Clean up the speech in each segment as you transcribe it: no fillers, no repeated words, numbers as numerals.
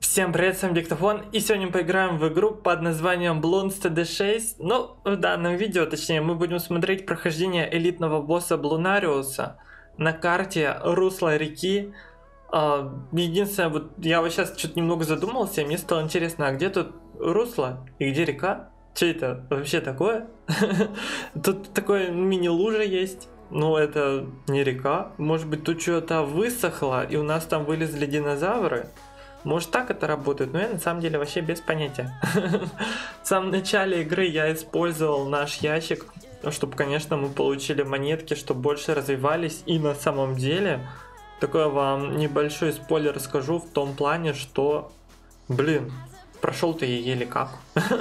Всем привет, с вами Диктофон, и сегодня мы поиграем в игру под названием Bloons TD6. Но в данном видео, точнее, мы будем смотреть прохождение элитного босса Блунариуса на карте Русло реки. Единственное, вот я вот сейчас что-то немного задумался, и мне стало интересно, а где тут русло и где река? Что это вообще такое? Тут такое мини-лужа есть. Но это не река. Может быть, тут что-то высохло, и у нас там вылезли динозавры? Может, так это работает, но я на самом деле вообще без понятия. В самом начале игры я использовал наш ящик, чтобы, конечно, мы получили монетки, чтобы больше развивались. И на самом деле, такой вам небольшой спойлер скажу в том плане, что, блин, прошел-то я еле как.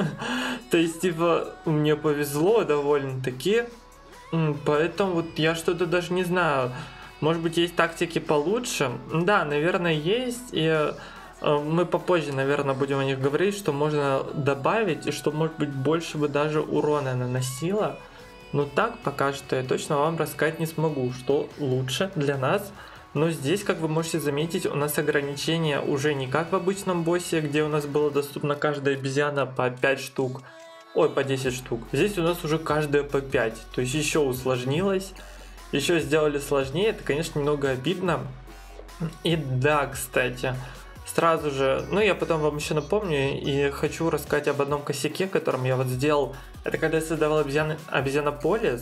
То есть, типа, мне повезло довольно-таки, поэтому вот я что-то даже не знаю. Может быть, есть тактики получше? Да, наверное, есть, и мы попозже, наверное, будем о них говорить, что можно добавить, и что, может быть, больше бы даже урона наносило. Но так, пока что я точно вам рассказать не смогу, что лучше для нас. Но здесь, как вы можете заметить, у нас ограничения уже не как в обычном боссе, где у нас было доступно каждая обезьяна по 5 штук. Ой, по 10 штук. Здесь у нас уже каждая по 5. То есть еще усложнилось. Еще сделали сложнее. Это, конечно, немного обидно. И да, кстати, сразу же, ну я потом вам еще напомню и хочу рассказать об одном косяке, которым я вот сделал. Это когда я создавал обезьянополис,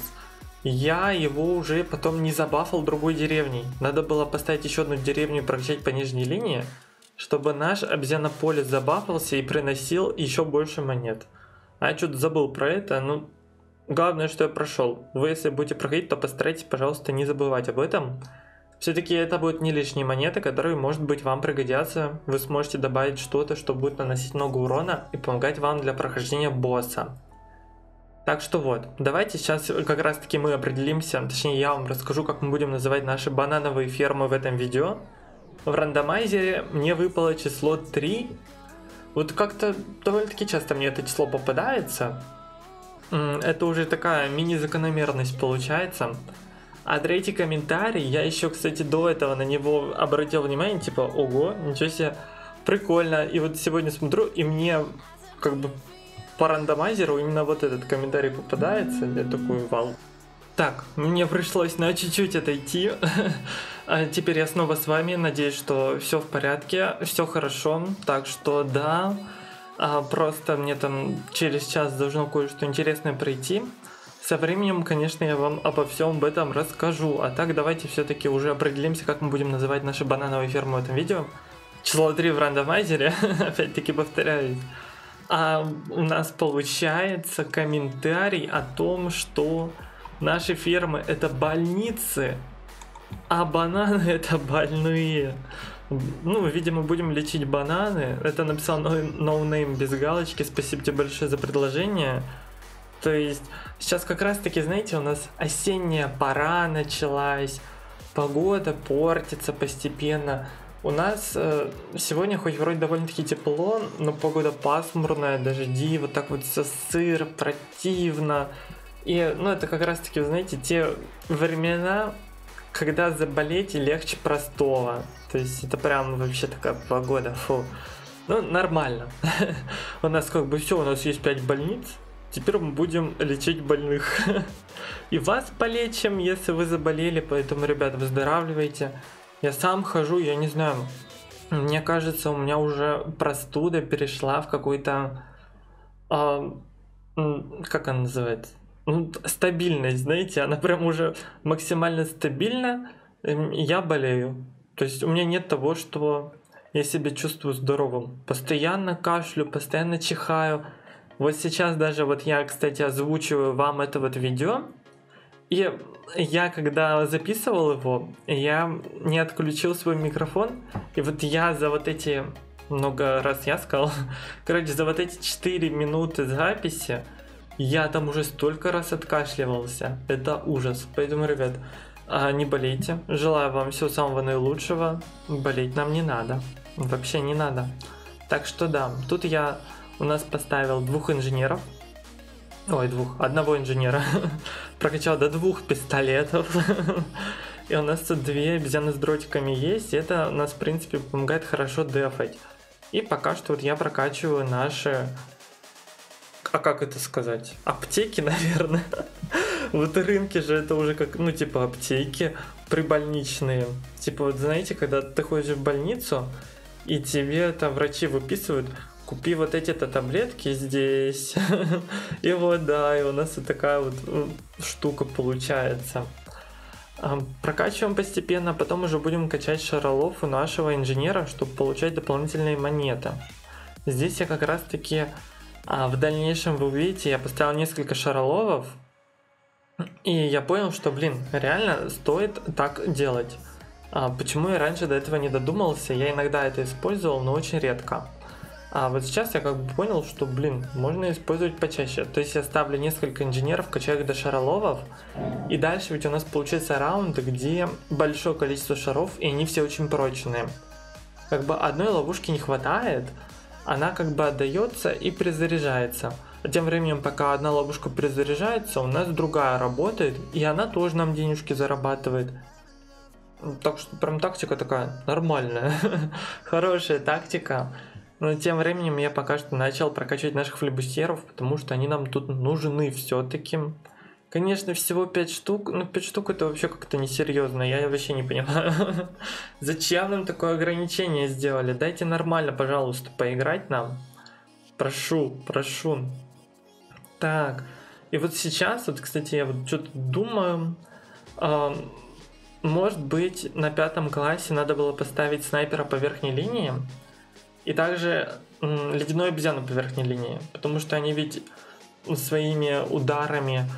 я его уже потом не забафал другой деревней. Надо было поставить еще одну деревню и прокачать по нижней линии, чтобы наш обезьянополис забафался и приносил еще больше монет. А я что-то забыл про это, ну главное, что я прошел. Вы, если будете проходить, то постарайтесь, пожалуйста, не забывать об этом. Все-таки это будут не лишние монеты, которые, может быть, вам пригодятся. Вы сможете добавить что-то, что будет наносить много урона и помогать вам для прохождения босса. Так что вот, давайте сейчас как раз таки мы определимся, точнее я вам расскажу, как мы будем называть наши банановые фермы в этом видео. В рандомайзере мне выпало число 3. Вот как-то довольно-таки часто мне это число попадается. Это уже такая мини-закономерность получается. А третий комментарий, я еще, кстати, до этого на него обратил внимание, типа, ого, ничего себе, прикольно. И вот сегодня смотрю, и мне как бы по рандомайзеру именно вот этот комментарий попадается. Я такой, вау. Так, мне пришлось на чуть-чуть отойти. Теперь я снова с вами, надеюсь, что все в порядке, все хорошо. Так что да, просто мне там через час должно кое-что интересное пройти. Со временем, конечно, я вам обо всем об этом расскажу. А так давайте все-таки уже определимся, как мы будем называть наши банановые фермы в этом видео. Число 3 в рандомайзере, опять-таки повторяюсь. А у нас получается комментарий о том, что наши фермы это больницы, а бананы это больные. Ну, видимо, будем лечить бананы. Это написал NoName без галочки. Спасибо тебе большое за предложение. То есть сейчас как раз таки, знаете, у нас осенняя пора началась, погода портится постепенно. У нас сегодня хоть вроде довольно-таки тепло, но погода пасмурная, дожди, вот так вот все сыро, противно. И, ну, это как раз таки, знаете, те времена, когда заболеть легче простого. То есть это прям вообще такая погода, фу. Ну, нормально. У нас как бы все, у нас есть 5 больниц. Теперь мы будем лечить больных. И вас полечим, если вы заболели. Поэтому, ребят, выздоравливайте. Я сам хожу, я не знаю. Мне кажется, у меня уже простуда перешла в какой-то... как она называется? Ну, стабильность, знаете. Она прям уже максимально стабильна. Я болею. То есть у меня нет того, что я себя чувствую здоровым. Постоянно кашлю, постоянно чихаю. Вот сейчас даже вот я, кстати, озвучиваю вам это вот видео, и я когда записывал его, я не отключил свой микрофон, и вот я за вот эти, много раз я сказал, короче, за вот эти 4 минуты записи, я там уже столько раз откашливался, это ужас. Поэтому, ребят, не болейте, желаю вам всего самого наилучшего, болеть нам не надо, вообще не надо. Так что да, тут я... У нас поставил 2 инженеров. Ой, одного инженера. Прокачал до 2 пистолетов. И у нас тут 2 обезьяны с дротиками есть. И это у нас, в принципе, помогает хорошо дефать. И пока что вот я прокачиваю наши, а как это сказать, аптеки, наверное. Вот рынки же это уже как, ну типа аптеки прибольничные. Типа вот знаете, когда ты ходишь в больницу, и тебе там врачи выписывают: купи вот эти-то таблетки здесь. И вот, да, и у нас вот такая вот штука получается. Прокачиваем постепенно, потом уже будем качать шаролов у нашего инженера, чтобы получать дополнительные монеты. Здесь я как раз таки в дальнейшем, вы увидите, я поставил несколько шароловов, и я понял, что, блин, реально стоит так делать. Почему я раньше до этого не додумался? Я иногда это использовал, но очень редко. А вот сейчас я как бы понял, что, блин, можно использовать почаще. То есть я ставлю несколько инженеров, качаю их до шароловов, и дальше ведь у нас получается раунд, где большое количество шаров, и они все очень прочные. Как бы одной ловушки не хватает, она как бы отдается и перезаряжается. А тем временем, пока одна ловушка перезаряжается, у нас другая работает, и она тоже нам денежки зарабатывает. Так что прям тактика такая нормальная, хорошая тактика. Но тем временем я пока что начал прокачивать наших флибустеров, потому что они нам тут нужны все-таки. Конечно, всего 5 штук, но 5 штук это вообще как-то несерьезно, я вообще не понимаю. Зачем нам такое ограничение сделали? Дайте нормально, пожалуйста, поиграть нам. Прошу, прошу. Так, и вот сейчас, вот, кстати, я вот что-то думаю, может быть, на 5 классе надо было поставить снайпера по верхней линии, и также ледяную обезьяну по верхней линии, потому что они ведь своими ударами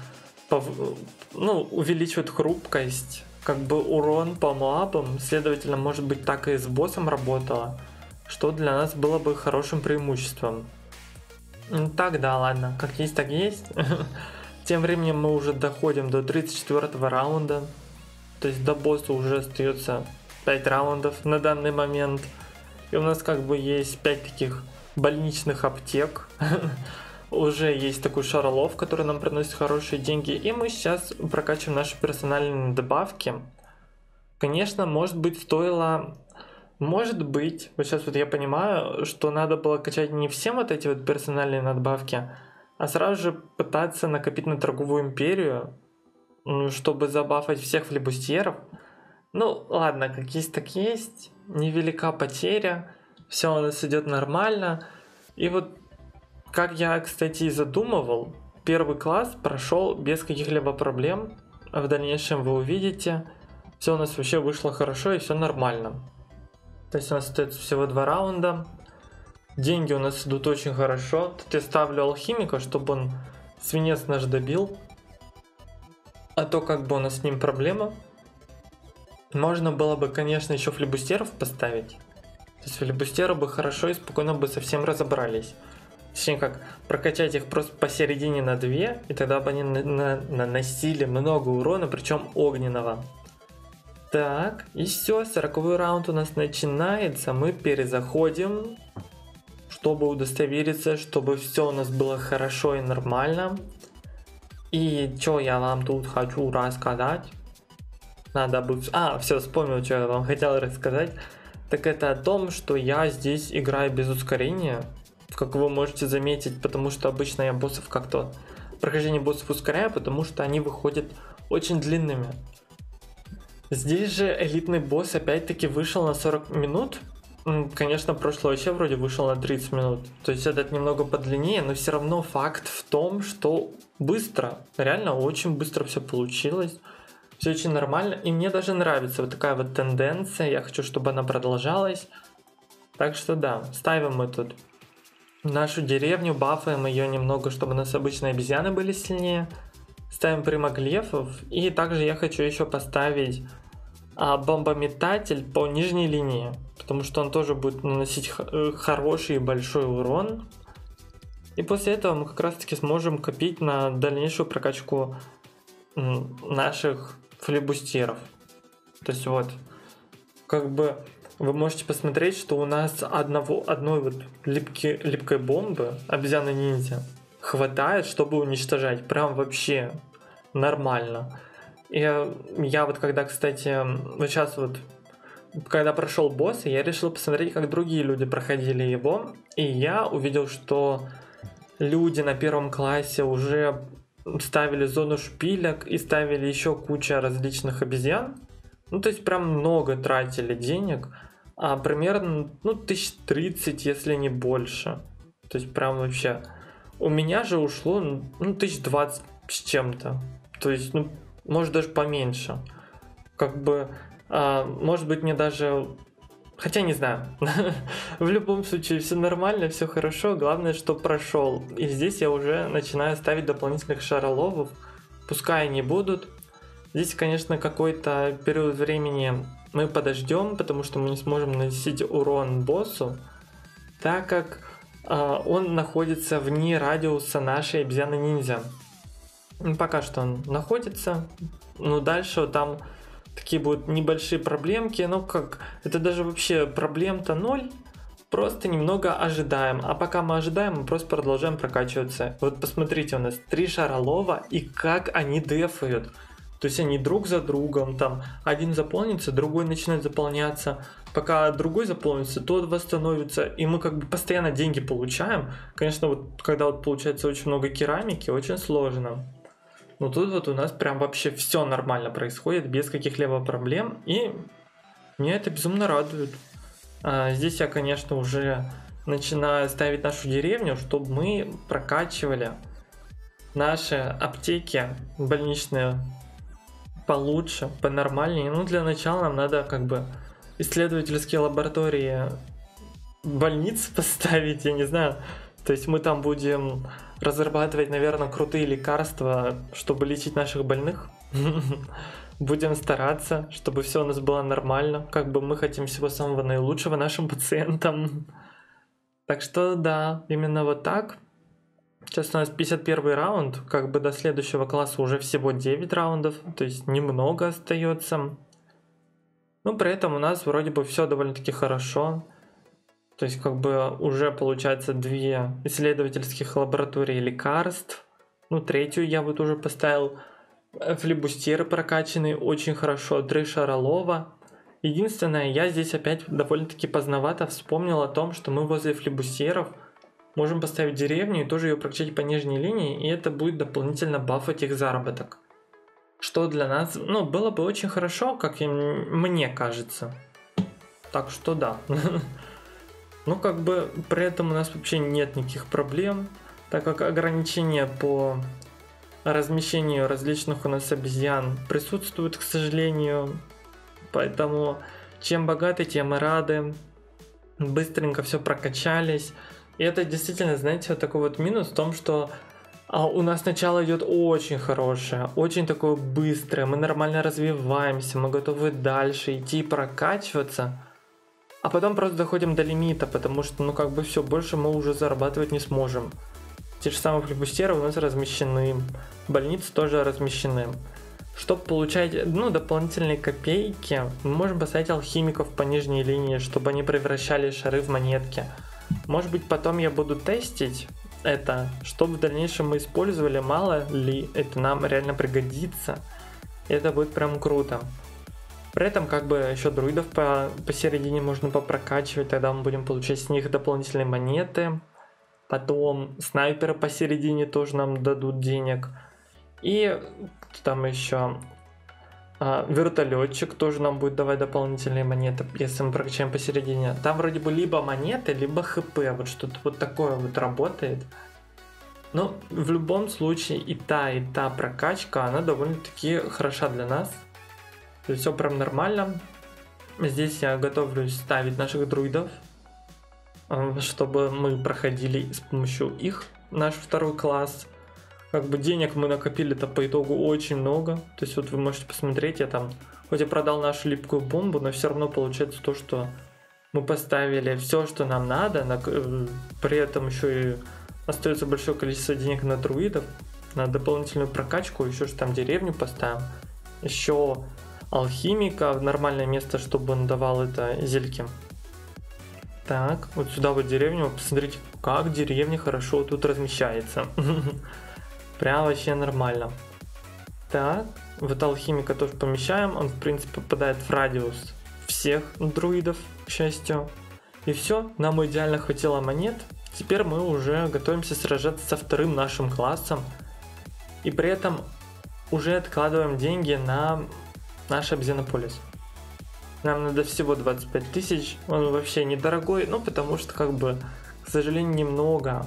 увеличивают хрупкость, как бы урон по мобам, следовательно, может быть, так и с боссом работало, что для нас было бы хорошим преимуществом. Так, да, ладно, как есть, так есть. Тем временем мы уже доходим до 34-го раунда, то есть до босса уже остается 5 раундов на данный момент. И у нас как бы есть 5 таких больничных аптек. Уже есть такой шаролов, который нам приносит хорошие деньги. И мы сейчас прокачиваем наши персональные добавки. Конечно, может быть, стоило... Может быть, вот сейчас вот я понимаю, что надо было качать не всем вот эти вот персональные надбавки, а сразу же пытаться накопить на торговую империю, чтобы забафать всех флибустьеров. Ну, ладно, как есть, так есть. Невелика потеря. Все у нас идет нормально. И вот, как я, кстати, и задумывал, 1 класс прошел без каких-либо проблем. А в дальнейшем вы увидите, все у нас вообще вышло хорошо и все нормально. То есть у нас остается всего 2 раунда. Деньги у нас идут очень хорошо. Тут я ставлю алхимика, чтобы он свинец наш добил. А то как бы у нас с ним проблема. Можно было бы, конечно, еще флибустеров поставить. То есть флибустеры бы хорошо и спокойно бы совсем разобрались. Точнее как, прокачать их просто посередине на 2, и тогда бы они наносили много урона, причем огненного. Так, и все, 40-й раунд у нас начинается. Мы перезаходим, чтобы удостовериться, чтобы все у нас было хорошо и нормально. И что я вам тут хочу рассказать? Надо бы... все, вспомнил, что я вам хотел рассказать. Так это о том, что я здесь играю без ускорения. Как вы можете заметить, потому что обычно я боссов как-то... Прохождение боссов ускоряю, потому что они выходят очень длинными. Здесь же элитный босс опять-таки вышел на 40 минут. Конечно, прошлый вообще вроде вышел на 30 минут. То есть этот немного подлиннее, но все равно факт в том, что быстро. Реально очень быстро все получилось. Все очень нормально. И мне даже нравится вот такая вот тенденция. Я хочу, чтобы она продолжалась. Так что да, ставим мы тут нашу деревню, бафаем ее немного, чтобы у нас обычные обезьяны были сильнее. Ставим примоглефов. И также я хочу еще поставить бомбометатель по нижней линии. Потому что он тоже будет наносить хороший и большой урон. И после этого мы как раз таки сможем копить на дальнейшую прокачку наших флибустеров. То есть вот, как бы вы можете посмотреть, что у нас одной вот липкой бомбы обезьяны-ниндзя хватает, чтобы уничтожать. Прям вообще нормально. И я вот когда, кстати, вот сейчас вот когда прошел босс, я решил посмотреть, как другие люди проходили его. И я увидел, что люди на первом классе уже ставили зону шпилек и ставили еще кучу различных обезьян. Ну, то есть прям много тратили денег. А примерно, 1030, если не больше. То есть прям вообще. У меня же ушло, 1020 с чем-то. То есть, может даже поменьше. Как бы, может быть, мне даже... Хотя не знаю. В любом случае, все нормально, все хорошо. Главное, что прошел. И здесь я уже начинаю ставить дополнительных шароловов. Пускай они будут. Здесь, конечно, какой-то период времени мы подождем, потому что мы не сможем наносить урон боссу, так как он находится вне радиуса нашей обезьяны-ниндзя. Пока что он находится, но дальше там такие будут небольшие проблемки, но как это даже вообще проблем-то ноль, просто немного ожидаем. А пока мы ожидаем, мы просто продолжаем прокачиваться. Вот посмотрите, у нас 3 шаролова и как они дефают. То есть они друг за другом, там один заполнится, другой начинает заполняться. Пока другой заполнится, тот восстановится, и мы как бы постоянно деньги получаем. Конечно, вот когда вот получается очень много керамики, очень сложно. Но тут вот у нас прям вообще все нормально происходит, без каких-либо проблем, и меня это безумно радует. Здесь я, конечно, уже начинаю ставить нашу деревню, чтобы мы прокачивали наши аптеки больничные получше, понормальнее. Ну, для начала нам надо как бы исследовательские лаборатории больниц поставить, я не знаю. То есть мы там будем разрабатывать, наверное, крутые лекарства, чтобы лечить наших больных. Будем стараться, чтобы все у нас было нормально. Как бы мы хотим всего самого наилучшего нашим пациентам. Так что да, именно вот так. Сейчас у нас 51 раунд, как бы до следующего класса уже всего 9 раундов, то есть немного остается. Но при этом у нас вроде бы все довольно-таки хорошо. То есть как бы уже получается 2 исследовательских лаборатории лекарств. Третью я вот уже поставил. Флибустеры прокачанные очень хорошо, 3 шаролова. Единственное, я здесь опять довольно-таки поздновато вспомнил о том, что мы возле флибустеров можем поставить деревню и тоже ее прокачать по нижней линии, и это будет дополнительно бафать их заработок. Что для нас, было бы очень хорошо, как и мне кажется. Так что да. Как бы при этом у нас вообще нет никаких проблем, так как ограничения по размещению различных у нас обезьян присутствуют, к сожалению. Поэтому чем богаты, тем и рады. Быстренько все прокачались. И это действительно, знаете, вот такой вот минус в том, что у нас начало идет очень хорошее, очень такое быстрое, мы нормально развиваемся, мы готовы дальше идти прокачиваться, а потом просто доходим до лимита, потому что, как бы все, больше мы уже зарабатывать не сможем. Те же самые флибустеры у нас размещены, больницы тоже размещены. Чтобы получать, дополнительные копейки, мы можем поставить алхимиков по нижней линии, чтобы они превращали шары в монетки. Может быть, потом я буду тестить это, чтобы в дальнейшем мы использовали, мало ли это нам реально пригодится. Это будет прям круто. При этом как бы еще друидов посередине можно попрокачивать, тогда мы будем получать с них дополнительные монеты. Потом снайперы посередине тоже нам дадут денег. И там еще вертолетчик тоже нам будет давать дополнительные монеты, если мы прокачаем посередине. Там вроде бы либо монеты, либо хп, вот что-то вот такое вот работает. Но в любом случае и та прокачка, она довольно-таки хороша для нас. То есть все прям нормально. Здесь я готовлюсь ставить наших друидов, чтобы мы проходили с помощью их наш второй класс. Как бы денег мы накопили-то по итогу очень много. То есть вот вы можете посмотреть, я там хоть и продал нашу липкую бомбу, но все равно получается то, что мы поставили все, что нам надо. При этом еще и остается большое количество денег на друидов, на дополнительную прокачку, еще же там деревню поставим. Еще алхимика в нормальное место, чтобы он давал это зельки. Так, вот сюда вот деревню, посмотрите, как деревня хорошо тут размещается. Прям вообще нормально. Так, вот алхимика тоже помещаем, он в принципе попадает в радиус всех друидов, к счастью. И все, нам идеально хватило монет. Теперь мы уже готовимся сражаться со вторым нашим классом. И при этом уже откладываем деньги на наш Обезьянополис. Нам надо всего 25 тысяч, он вообще недорогой, ну потому что как бы, к сожалению, немного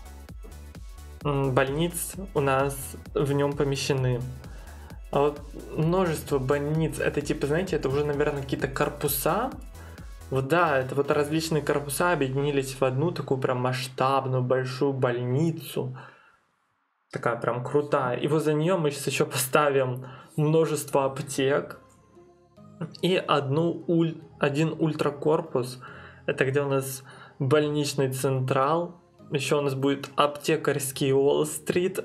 больниц у нас в нем помещены. А вот множество больниц, это типа, знаете, это уже, наверное, какие-то корпуса. Вот да, это вот различные корпуса объединились в одну такую прям масштабную большую больницу. Такая прям крутая. И возле нее мы сейчас еще поставим множество аптек. И один ультракорпус. Это где у нас больничный централ. Еще у нас будет аптекарский Уолл-стрит.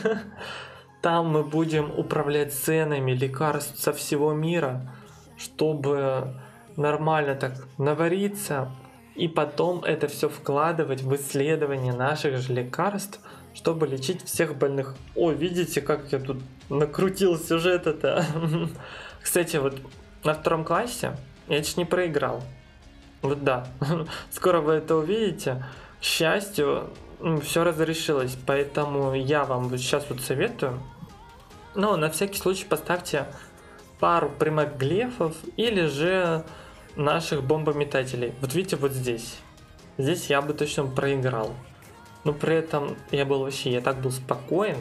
Там мы будем управлять ценами лекарств со всего мира, чтобы нормально так навариться и потом это все вкладывать в исследование наших же лекарств, чтобы лечить всех больных. О, видите, как я тут накрутил сюжет это. Кстати, вот на втором классе я чуть не проиграл. Вот да, скоро вы это увидите. К счастью, все разрешилось, поэтому я вам сейчас вот советую. Но на всякий случай поставьте пару примоглефов или же наших бомбометателей. Вот видите, вот здесь. Здесь я бы точно проиграл. Но при этом я так был спокоен.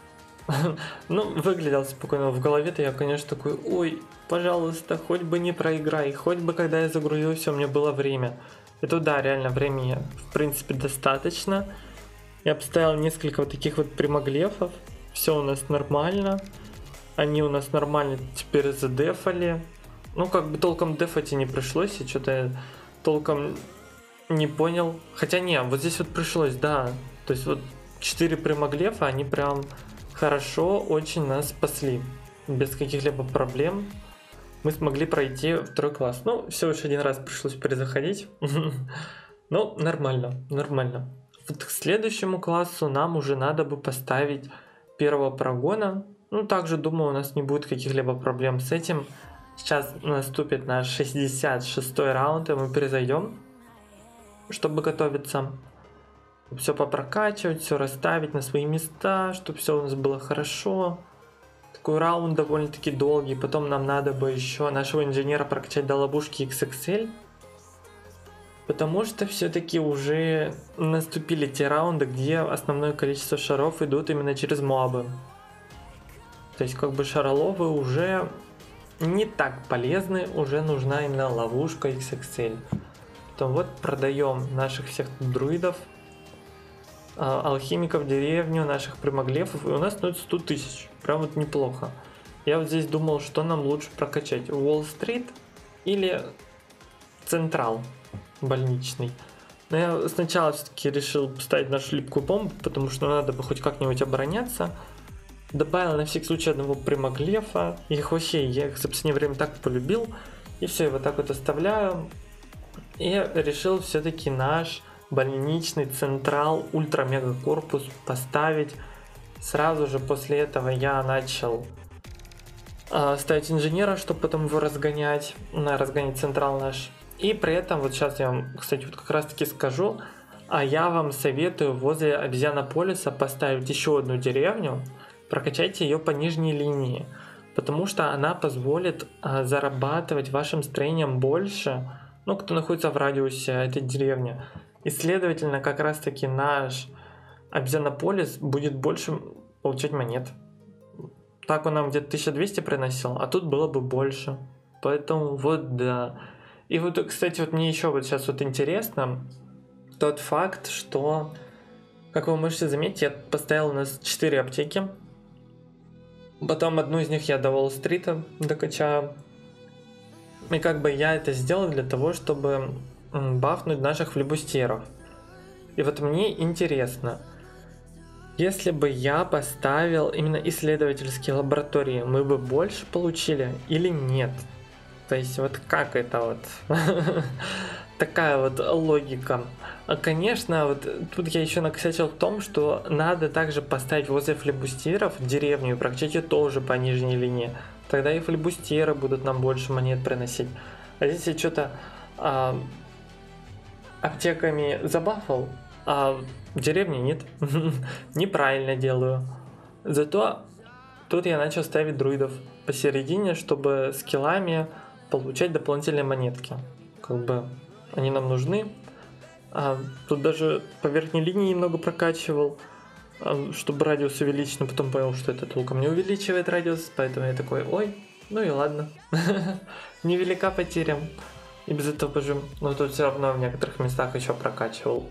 Ну, выглядел спокойно. В голове-то я, конечно, такой, ой, пожалуйста, хоть бы не проиграй. Хоть бы, когда я загрузился, у меня было время. Это да, реально времени, в принципе, достаточно. Я поставил несколько вот таких вот примоглефов. Все у нас нормально. Они у нас нормально теперь задефали. Ну, как бы толком дефать и не пришлось. И что-то я толком не понял. Хотя не, вот здесь вот пришлось, да. То есть вот 4 примоглефа, они прям хорошо очень нас спасли. Без каких-либо проблем мы смогли пройти второй класс. Ну, всего лишь один раз пришлось перезаходить. Ну, нормально, нормально. Вот к следующему классу нам уже надо бы поставить первого прогона. Ну, также, думаю, у нас не будет каких-либо проблем с этим. Сейчас наступит наш 66-й раунд, и мы перезайдем, чтобы готовиться. Все попрокачивать, все расставить на свои места, чтобы все у нас было хорошо. Такой раунд довольно-таки долгий. Потом нам надо бы еще нашего инженера прокачать до ловушки XXL. Потому что все-таки уже наступили те раунды, где основное количество шаров идут именно через мобы. То есть как бы шароловы уже не так полезны, уже нужна именно ловушка XXL. Потом вот продаем наших всех друидов, алхимиков, деревню, наших примоглефов, и у нас стоит 100 тысяч. Прям вот неплохо. Я вот здесь думал, что нам лучше прокачать, Уолл-стрит или Централ больничный. Но я сначала все-таки решил поставить нашу липкую бомбу, потому что надо бы хоть как-нибудь обороняться. Добавил на всякий случай одного примоглефа. Их вообще, я их за последнее время так полюбил. И все, вот так вот оставляю. И решил все-таки наш больничный централ ультра-мега корпус поставить. Сразу же после этого я начал ставить инженера, чтобы потом его разгонять централ наш. И при этом, вот сейчас я вам, кстати, вот как раз таки скажу, а я вам советую возле Обезьянополиса поставить еще одну деревню, прокачайте ее по нижней линии, потому что она позволит зарабатывать вашим строением больше, ну, кто находится в радиусе этой деревни. И, следовательно, как раз таки наш Обезьянополис будет больше получать монет. Так он нам где-то 1200 приносил, а тут было бы больше. Поэтому вот да. И вот, кстати, вот мне еще вот сейчас вот интересно тот факт, что, как вы можете заметить, я поставил у нас 4 аптеки. Потом одну из них я до Уолл-стрита докачаю. И как бы я это сделал для того, чтобы бафнуть наших флибустеров. И вот мне интересно, если бы я поставил именно исследовательские лаборатории, мы бы больше получили или нет? То есть вот как это вот? Такая вот логика. Конечно, вот тут я еще накосячил в том, что надо также поставить возле флибустеров деревню и прокачать ее тоже по нижней линии. Тогда и флибустеры будут нам больше монет приносить. А здесь я что-то аптеками забафал, а в деревне нет. Неправильно делаю. Зато тут я начал ставить друидов посередине, чтобы скиллами получать дополнительные монетки. Как бы они нам нужны. Тут даже по верхней линии немного прокачивал, чтобы радиус увеличить, но потом понял, что это толком не увеличивает радиус, поэтому я такой, ой, ну и ладно. Невелика потеря. И без этого пожим. Но тут все равно в некоторых местах еще прокачивал.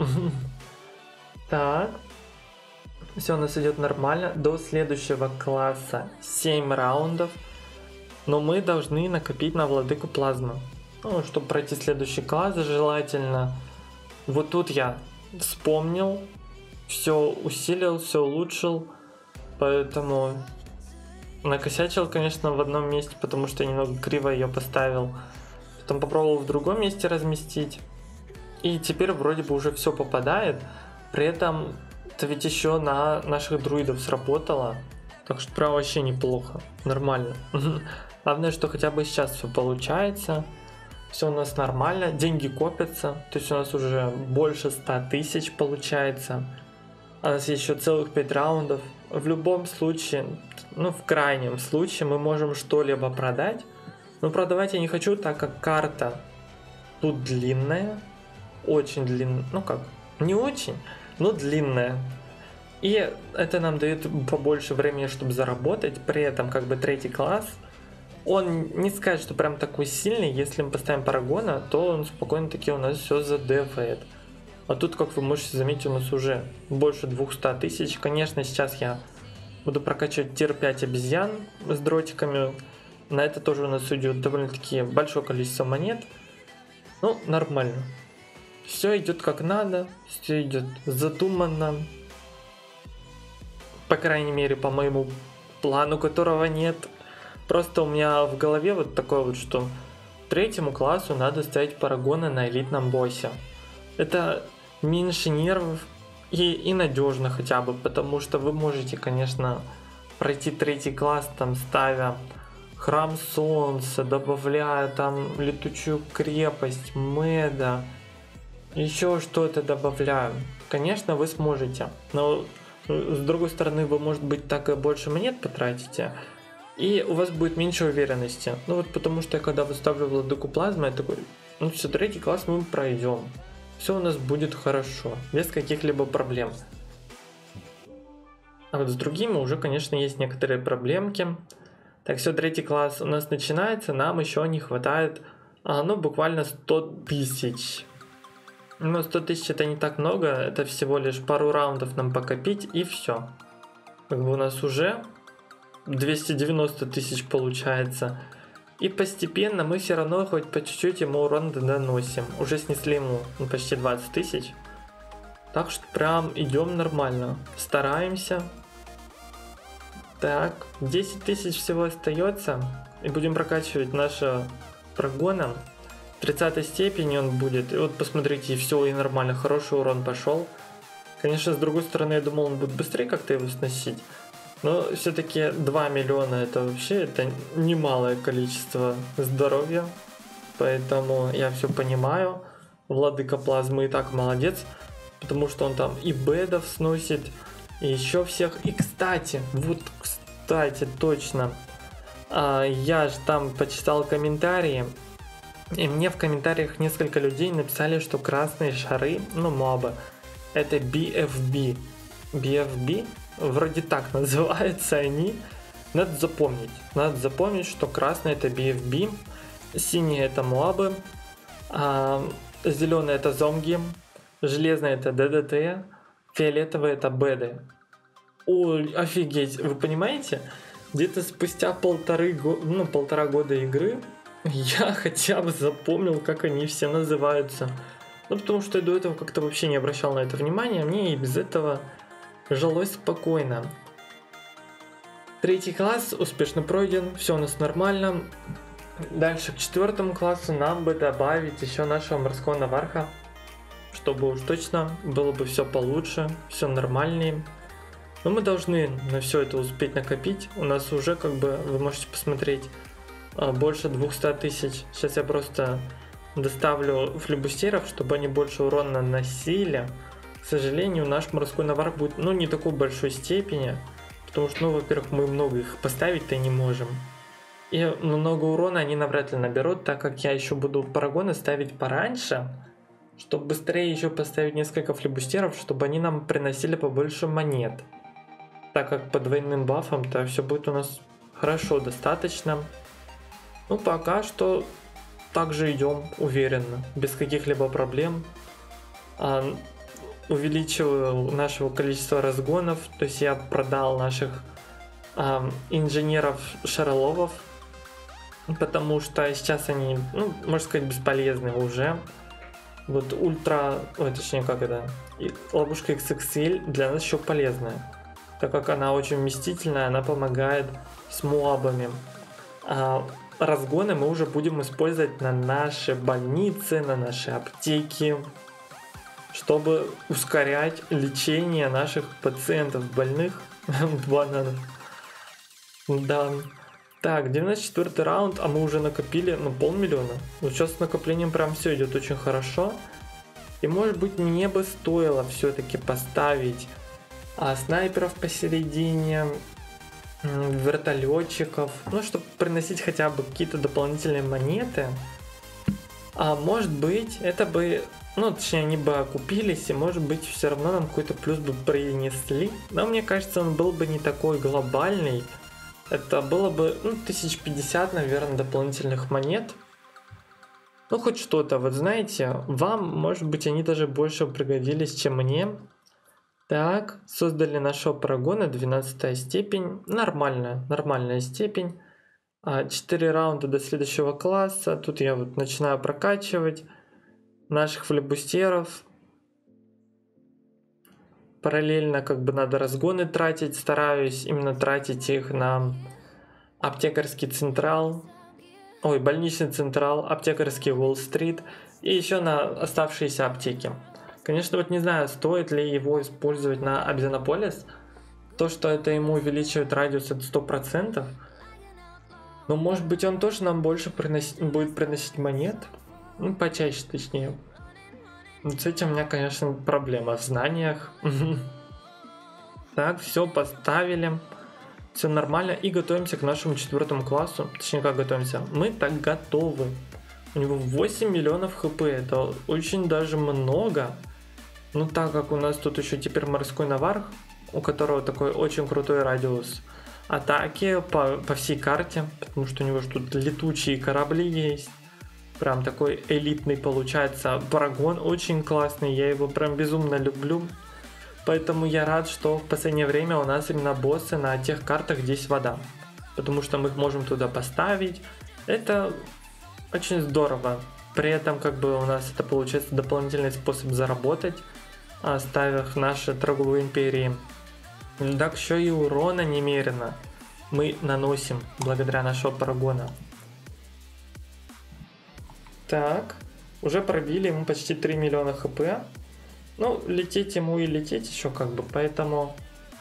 Так. Все у нас идет нормально. До следующего класса 7 раундов. Но мы должны накопить на владыку плазмы. Ну, чтобы пройти следующий класс, желательно. Вот тут я вспомнил. Все усилил, все улучшил. Поэтому накосячил, конечно, в одном месте, потому что я немного криво ее поставил. Потом попробовал в другом месте разместить. И теперь вроде бы уже все попадает. При этом это ведь еще на наших друидов сработало. Так что прям вообще неплохо. Нормально. Главное, что хотя бы сейчас все получается. Все у нас нормально. Деньги копятся. То есть у нас уже больше 100 тысяч получается. У нас еще целых 5 раундов. В любом случае, ну в крайнем случае, мы можем что-либо продать. Но продавать я не хочу, так как карта тут длинная. Очень длинная. Ну как, не очень, но длинная. И это нам дает побольше времени, чтобы заработать. При этом как бы третий класс, он не сказать, что прям такой сильный. Если мы поставим парагона, то он спокойно таки у нас все задефает. А тут, как вы можете заметить, у нас уже больше 200 тысяч. Конечно, сейчас я буду прокачивать тир 5 обезьян с дротиками. На это тоже у нас уйдет довольно-таки большое количество монет. Ну, нормально. Все идет как надо, все идет задуманно. По крайней мере, по моему плану, которого нет. Просто у меня в голове вот такое вот, что третьему классу надо ставить парагона на элитном боссе. Это меньше нервов и надежно хотя бы, потому что вы можете, конечно, пройти третий класс, там ставя Храм Солнца, добавляя там летучую крепость, меда, еще что-то добавляю. Конечно, вы сможете, но с другой стороны, вы, может быть, так и больше монет потратите, и у вас будет меньше уверенности. Ну вот потому что я когда выставлю владыку плазмы, я такой, ну все, третий класс мы пройдем. Все у нас будет хорошо, без каких-либо проблем. А вот с другими уже, конечно, есть некоторые проблемки. Так, все, третий класс у нас начинается, нам еще не хватает, ну, буквально 100 тысяч. Но 100 тысяч это не так много, это всего лишь пару раундов нам покопить и все. Как бы у нас уже 290 тысяч получается. И постепенно мы все равно хоть по чуть-чуть ему урон доносим. Уже снесли ему почти 20 тысяч. Так что прям идем нормально. Стараемся. Так, 10 тысяч всего остается. И будем прокачивать нашего прогона. 30 степени он будет. И вот посмотрите, все, и нормально, хороший урон пошел. Конечно, с другой стороны, я думал, он будет быстрее как-то его сносить. Но все-таки 2 миллиона это вообще это немалое количество здоровья. Поэтому я все понимаю. Владыка плазмы и так молодец. Потому что он там и бедов сносит, и еще всех. И кстати, вот кстати, точно. Я же там почитал комментарии. И мне в комментариях несколько людей написали, что красные шары, ну мобы, это BFB. BFB? Вроде так называются они. Надо запомнить, что красный это BFB, синий это мобы, зеленый это зомги, железный это DDT, фиолетовый это беды. Ой, офигеть, вы понимаете? Где-то спустя полтора года игры я хотя бы запомнил, как они все называются. Ну, потому что я до этого как-то вообще не обращал на это внимания, мне и без этого жилось спокойно. Третий класс успешно пройден, все у нас нормально. Дальше к 4 классу нам бы добавить еще нашего морского наварха, чтобы уж точно было бы все получше, все нормальнее. Но мы должны на все это успеть накопить. У нас уже, как бы, вы можете посмотреть, больше 200 тысяч. Сейчас я просто доставлю флибустеров, чтобы они больше урона наносили. К сожалению, наш морской навар будет, ну, не такой большой степени, потому что, ну, во-первых, мы много их поставить-то не можем. И много урона они навряд ли наберут, так как я еще буду парагоны ставить пораньше, чтобы быстрее еще поставить несколько флибустеров, чтобы они нам приносили побольше монет. Так как по двойным бафам-то все будет у нас хорошо, достаточно. Ну, пока что также идем уверенно, без каких-либо проблем. Увеличиваю нашего количества разгонов, то есть я продал наших инженеров-шароловов, потому что сейчас они, ну, можно сказать, бесполезны уже. Вот ультра, точнее как это, ловушка XXL для нас еще полезная, так как она очень вместительная, она помогает с мобами. Разгоны мы уже будем использовать на наши больницы, на наши аптеки, чтобы ускорять лечение наших пациентов больных. Бананов. Да. Так, 94 раунд, а мы уже накопили, ну, 500 000. Вот сейчас с накоплением прям все идет очень хорошо. И может быть мне бы стоило все-таки поставить снайперов посередине, вертолетчиков, ну, чтобы приносить хотя бы какие-то дополнительные монеты. А может быть это бы, ну, точнее, они бы окупились, и может быть все равно нам какой-то плюс бы принесли. Но мне кажется, он был бы не такой глобальный. Это было бы, ну, 1050, наверное, дополнительных монет. Ну, хоть что-то. Вот знаете, вам, может быть, они даже больше пригодились, чем мне. Так, создали нашего парагона, 12 степень. Нормальная степень. 4 раунда до следующего класса. Тут я вот начинаю прокачивать наших флибустеров. Параллельно как бы надо разгоны тратить, стараюсь именно тратить их на аптекарский централ, больничный централ, аптекарский Уолл-стрит и еще на оставшиеся аптеки. Конечно, вот не знаю, стоит ли его использовать на Абзинополис, то, что это ему увеличивает радиус, это 100%, но может быть он тоже нам больше будет приносить монет, ну почаще точнее. Вот с этим у меня, конечно, проблема в знаниях. Так, все поставили. Все нормально. И готовимся к нашему 4 классу. Точнее, как готовимся? Мы так готовы. У него 8 миллионов хп. Это очень даже много. Но так как у нас тут еще теперь морской навар, у которого такой очень крутой радиус атаки по всей карте. Потому что у него же тут летучие корабли есть. Прям такой элитный получается парагон, очень классный, я его прям безумно люблю. Поэтому я рад, что в последнее время у нас именно боссы на тех картах, где есть вода. Потому что мы их можем туда поставить. Это очень здорово. При этом как бы у нас это получается дополнительный способ заработать, оставив наши торговые империи. Так еще и урона немерено мы наносим благодаря нашего парагона. Так, уже пробили ему почти 3 миллиона хп. Ну, лететь ему и лететь еще как бы, поэтому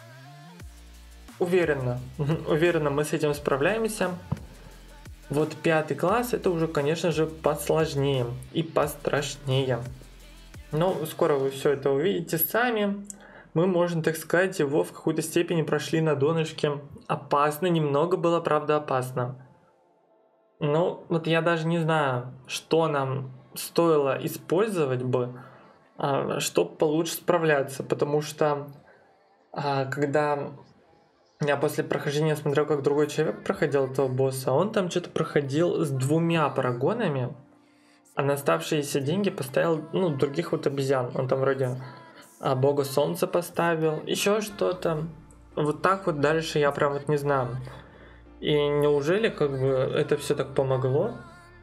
уверенно мы с этим справляемся. Вот 5 класс, это уже, конечно же, посложнее и пострашнее. Но скоро вы все это увидите сами. Мы, можно так сказать, его в какой-то степени прошли на донышке. Опасно, немного было, правда, опасно. Ну, вот я даже не знаю, что нам стоило использовать бы, чтобы получше справляться, потому что когда я после прохождения смотрел, как другой человек проходил этого босса, он там что-то проходил с 2 парагонами, а на оставшиеся деньги поставил, ну, других вот обезьян. Он там вроде бога солнца поставил, еще что-то. Вот так вот дальше я прям вот не знаю. И неужели как бы это все так помогло?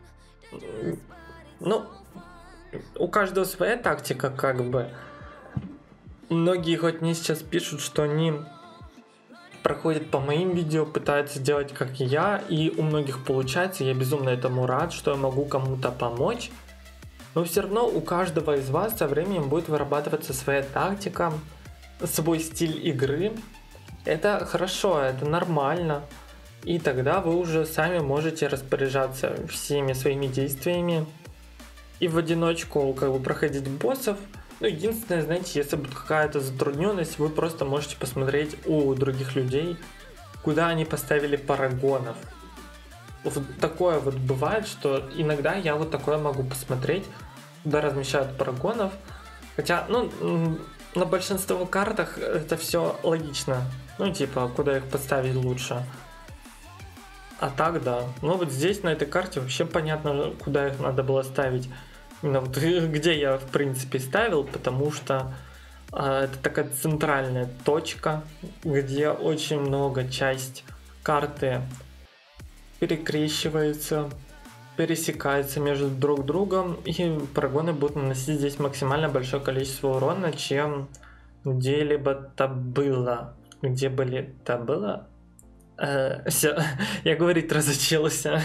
Ну, у каждого своя тактика как бы. Многие хоть мне сейчас пишут, что они проходят по моим видео, пытаются делать как и я, и у многих получается, я безумно этому рад, что я могу кому-то помочь. Но все равно у каждого из вас со временем будет вырабатываться своя тактика, свой стиль игры. Это хорошо, это нормально. И тогда вы уже сами можете распоряжаться всеми своими действиями и в одиночку как бы проходить боссов. Ну, единственное, знаете, если будет какая-то затрудненность, вы просто можете посмотреть у других людей, куда они поставили парагонов. Вот такое вот бывает, что иногда я вот такое могу посмотреть, куда размещают парагонов. Хотя, ну, на большинстве картах это все логично. Ну, типа, куда их поставить лучше. А так, да. Ну, вот здесь, на этой карте, вообще понятно, куда их надо было ставить. Именно вот где я, в принципе, ставил, потому что это такая центральная точка, где очень много часть карты перекрещивается, пересекается между друг другом, и парагоны будут наносить здесь максимально большое количество урона, чем где-либо-то было. Где были-то было? Все, я говорить разучился.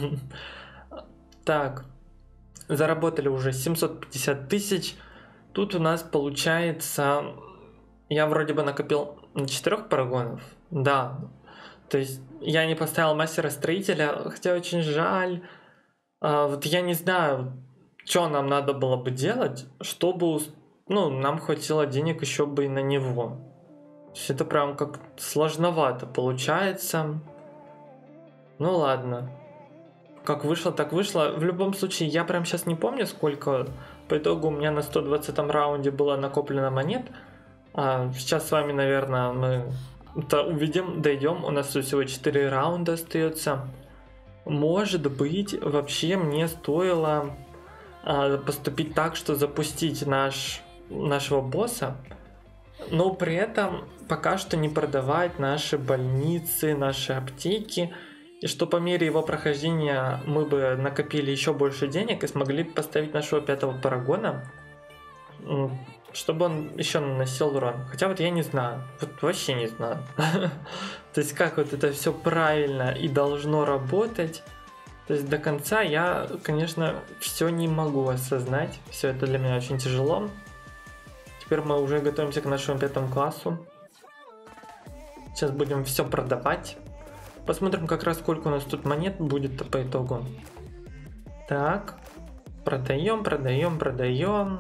Так, заработали уже 750 тысяч. Тут у нас получается, я вроде бы накопил на 4 парагонов. Да, то есть я не поставил мастера-строителя, хотя очень жаль. Вот я не знаю, что нам надо было бы делать, чтобы, ну, нам хватило денег еще бы и на него. То есть это прям как сложновато получается. Ну ладно. Как вышло, так вышло. В любом случае, я прям сейчас не помню, сколько по итогу у меня на 120-м раунде было накоплено монет. Сейчас с вами, наверное, мы это увидим, дойдем. У нас тут всего 4 раунда остается. Может быть, вообще мне стоило поступить так, что запустить нашего босса, но при этом пока что не продавать наши больницы, наши аптеки, и что по мере его прохождения мы бы накопили еще больше денег и смогли поставить нашего 5-го парагона, чтобы он еще наносил урон. Хотя вот я не знаю, вот вообще не знаю. То есть как вот это все правильно и должно работать. То есть до конца я, конечно, все не могу осознать. Все это для меня очень тяжело. Теперь мы уже готовимся к нашему 5 классу. Сейчас будем все продавать. Посмотрим как раз сколько у нас тут монет будет по итогу. Так. Продаем, продаем, продаем.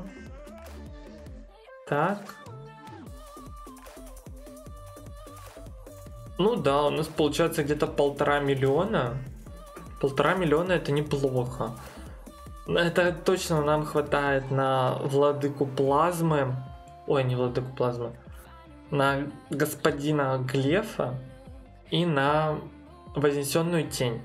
Так. Ну да, у нас получается где-то 1,5 миллиона. 1,5 миллиона это неплохо. Это точно нам хватает на владыку плазмы. Ой, не владыку плазмы. На господина Глефа и на вознесенную тень.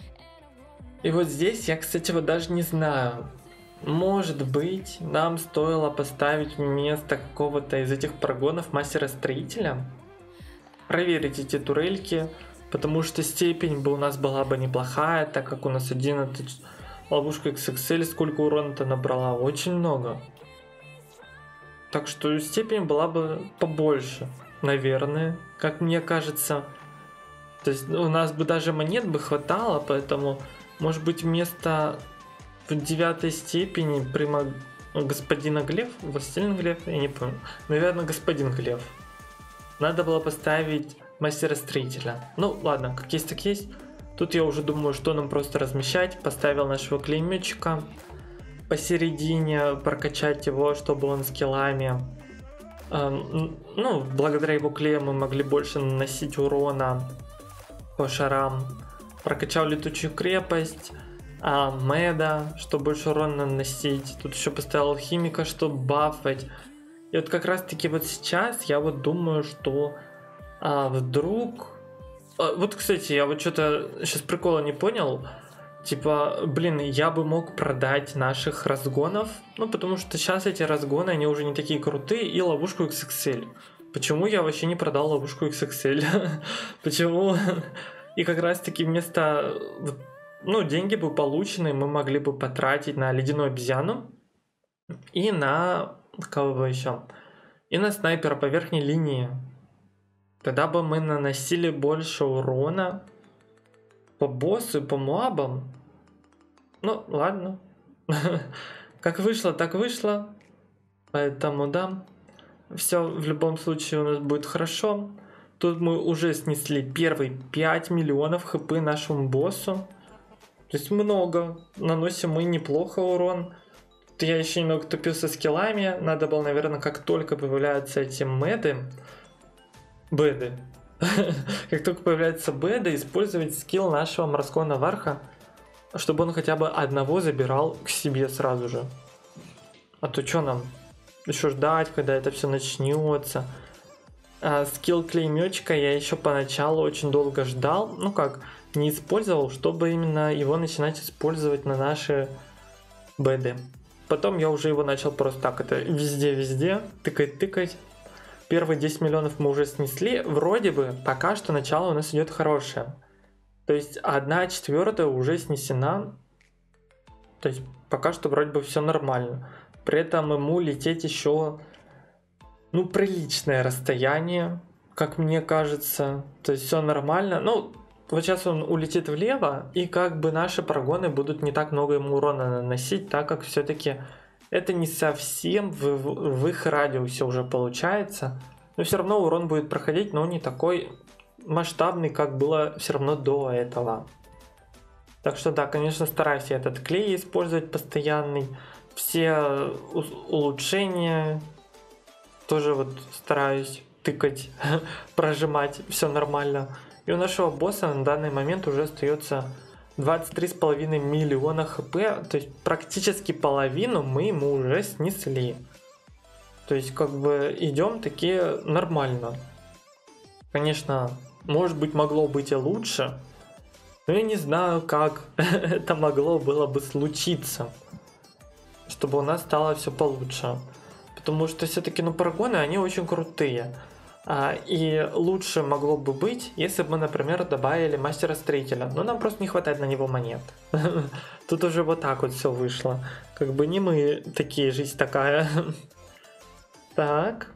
И вот здесь я, кстати, вот даже не знаю. Может быть, нам стоило поставить вместо какого-то из этих парагонов мастера-строителя. Проверить эти турельки, потому что степень бы у нас была бы неплохая, так как у нас 11 ловушка XXL, сколько урона-то набрала, очень много. Так что степень была бы побольше, наверное, как мне кажется. То есть у нас бы даже монет бы хватало, поэтому, может быть, вместо в 9 степени господина Глеф, властелин Глеф, я не помню, наверное, господин Глеф. Надо было поставить мастера-строителя. Ну ладно, как есть, так есть. Тут я уже думаю, что нам просто размещать. Поставил нашего клеймётчика посередине, прокачать его, чтобы он скиллами. Ну, благодаря его клею мы могли больше наносить урона по шарам. Прокачал летучую крепость, Меда, чтобы больше урона наносить. Тут еще поставил алхимика, чтобы бафать. И вот как раз таки вот сейчас я вот думаю, что вдруг... Вот, кстати, я вот что-то сейчас прикола не понял. Типа, блин, я бы мог продать наших разгонов. Ну, потому что сейчас эти разгоны, они уже не такие крутые. И ловушку XXL. Почему я вообще не продал ловушку XXL? Почему? И как раз таки вместо... Ну, деньги бы полученные мы могли бы потратить на ледяную обезьяну. И на... Кого бы еще? И на снайпера по верхней линии. Тогда бы мы наносили больше урона по боссу и по моабам. Ну, ладно. Как вышло, так вышло. Поэтому, да. Все в любом случае у нас будет хорошо. Тут мы уже снесли первые 5 миллионов хп нашему боссу. То есть много. Наносим мы неплохо урон. Тут я еще немного тупил со скиллами. Надо было, наверное, как только появляются эти беды. Как только появляются беды, использовать скилл нашего морского наварха, чтобы он хотя бы одного забирал к себе сразу же. А то что нам еще ждать, когда это все начнется? Скилл клеймёчка я еще поначалу очень долго ждал. Ну как, не использовал, чтобы именно его начинать использовать на наши беды. Потом я уже его начал просто так, это везде тыкать. Первые 10 миллионов мы уже снесли. Вроде бы пока что начало у нас идет хорошее. То есть 1/4 уже снесена. То есть пока что вроде бы все нормально. При этом ему лететь еще, ну, приличное расстояние, как мне кажется. То есть все нормально. Ну, вот сейчас он улетит влево, и как бы наши прогоны будут не так много ему урона наносить, так как все-таки это не совсем в их радиусе уже получается. Но все равно урон будет проходить, но не такой масштабный, как было все равно до этого. Так что да, конечно, стараюсь я этот клей использовать постоянный. Все улучшения тоже вот стараюсь тыкать, прожимать, все нормально. И у нашего босса на данный момент уже остается 23,5 миллиона хп, то есть практически половину мы ему уже снесли. То есть как бы идем такие нормально. Конечно, может быть могло быть и лучше, но я не знаю, как это могло было бы случиться, чтобы у нас стало все получше. Потому что все-таки, ну, парагоны, они очень крутые. И лучше могло бы быть, если бы мы, например, добавили мастера-строителя. Но нам просто не хватает на него монет. Тут уже вот так вот все вышло. Как бы не мы такие, жизнь такая. Так.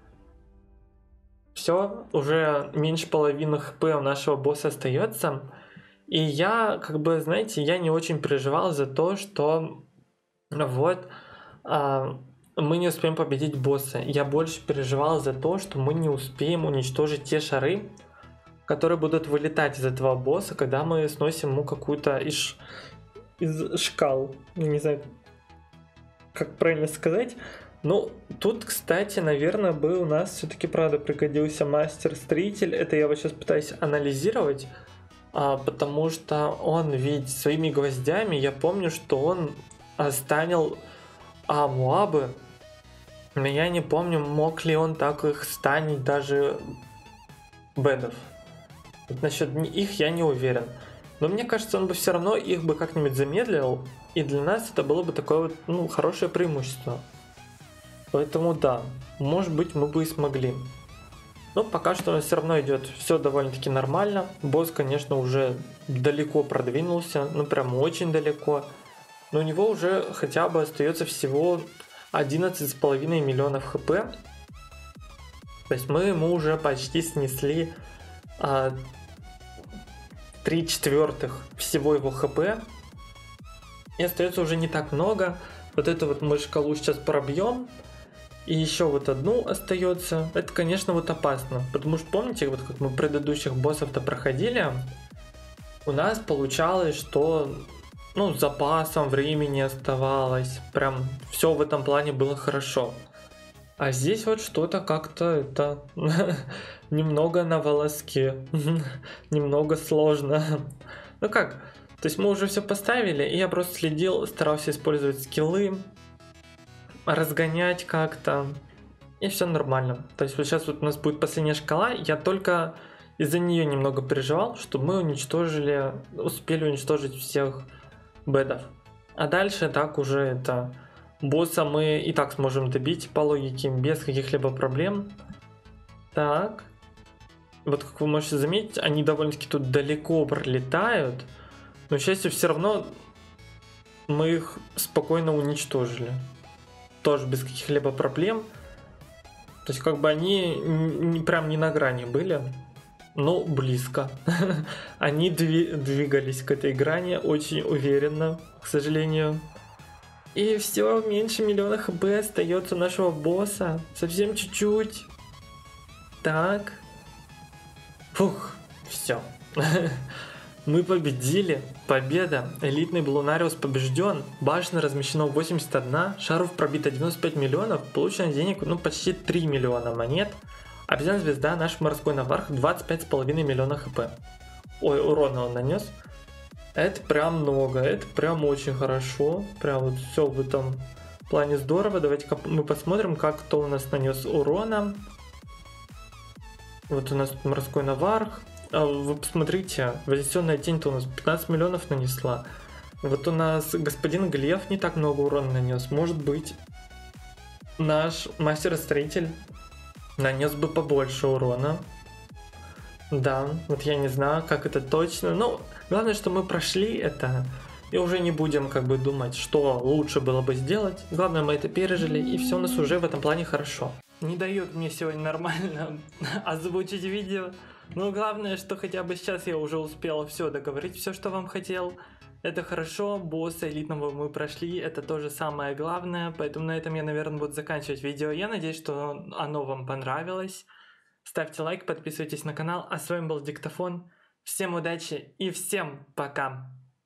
Все, уже меньше половины хп у нашего босса остается. И я, как бы, знаете, я не очень переживал за то, что вот мы не успеем победить босса. Я больше переживал за то, что мы не успеем уничтожить те шары, которые будут вылетать из этого босса, когда мы сносим ему какую-то из шкал. Не знаю, как правильно сказать. Ну, тут, кстати, наверное, бы у нас все-таки, правда, пригодился мастер-строитель. Это я вот сейчас пытаюсь анализировать, потому что он ведь своими гвоздями, я помню, что он станил Муабы. Но я не помню, мог ли он так их станить даже бедов. Вот насчет их я не уверен. Но мне кажется, он бы все равно их бы как-нибудь замедлил. И для нас это было бы такое вот, ну, хорошее преимущество. Поэтому да, может быть, мы бы и смогли. Но пока что у нас все равно идет все довольно-таки нормально. Босс, конечно, уже далеко продвинулся. Ну, прям очень далеко. Но у него уже хотя бы остается всего 11,5 миллионов хп. То есть мы ему уже почти снесли 3/4 всего его хп. И остается уже не так много. Вот эту вот мы шкалу сейчас пробьем. И еще вот одну остается. Это, конечно, вот опасно. Потому что помните, вот как мы предыдущих боссов-то проходили, у нас получалось, что, ну, с запасом времени оставалось. Прям все в этом плане было хорошо. А здесь вот что-то как-то это немного на волоске. Немного сложно. Ну как? То есть мы уже все поставили, и я просто следил, старался использовать скиллы, разгонять как-то, и все нормально. То есть вот сейчас вот у нас будет последняя шкала, я только из-за нее немного переживал, что мы успели уничтожить всех бедов. А дальше так уже это босса мы и так сможем добить по логике без каких-либо проблем. Так. Вот как вы можете заметить, они довольно-таки тут далеко пролетают. Но, к счастью, все равно мы их спокойно уничтожили. Тоже без каких-либо проблем. То есть как бы они прям не на грани были, но близко. Они двигались к этой грани очень уверенно, к сожалению. И все, меньше миллиона хп остается у нашего босса. Совсем чуть-чуть. Так. Фух, все. Мы победили. Победа. Элитный Блунариус побежден. Башня размещена 81. Шаров пробито 95 миллионов. Получено денег, ну, почти 3 миллиона монет. Обезьяна звезда, наш морской наварх, 25,5 миллиона хп. Ой, урона он нанес. Это прям много. Это прям очень хорошо. Прям вот все в этом плане здорово. Давайте-ка мы посмотрим, как кто у нас нанес урона. Вот у нас морской наварх. Вы посмотрите, вознесенная тень-то у нас 15 миллионов нанесла. Вот у нас господин Глеф не так много урона нанес. Может быть, наш мастер-строитель нанес бы побольше урона. Да, вот я не знаю, как это точно. Но главное, что мы прошли это. И уже не будем как бы думать, что лучше было бы сделать. Главное, мы это пережили, и все у нас уже в этом плане хорошо. Не дает мне сегодня нормально озвучить видео. Но главное, что хотя бы сейчас я уже успел все договорить, все, что вам хотел. Это хорошо, босса элитного мы прошли, это тоже самое главное. Поэтому на этом я, наверное, буду заканчивать видео. Я надеюсь, что оно вам понравилось. Ставьте лайк, подписывайтесь на канал. А с вами был Диктофон. Всем удачи и всем пока!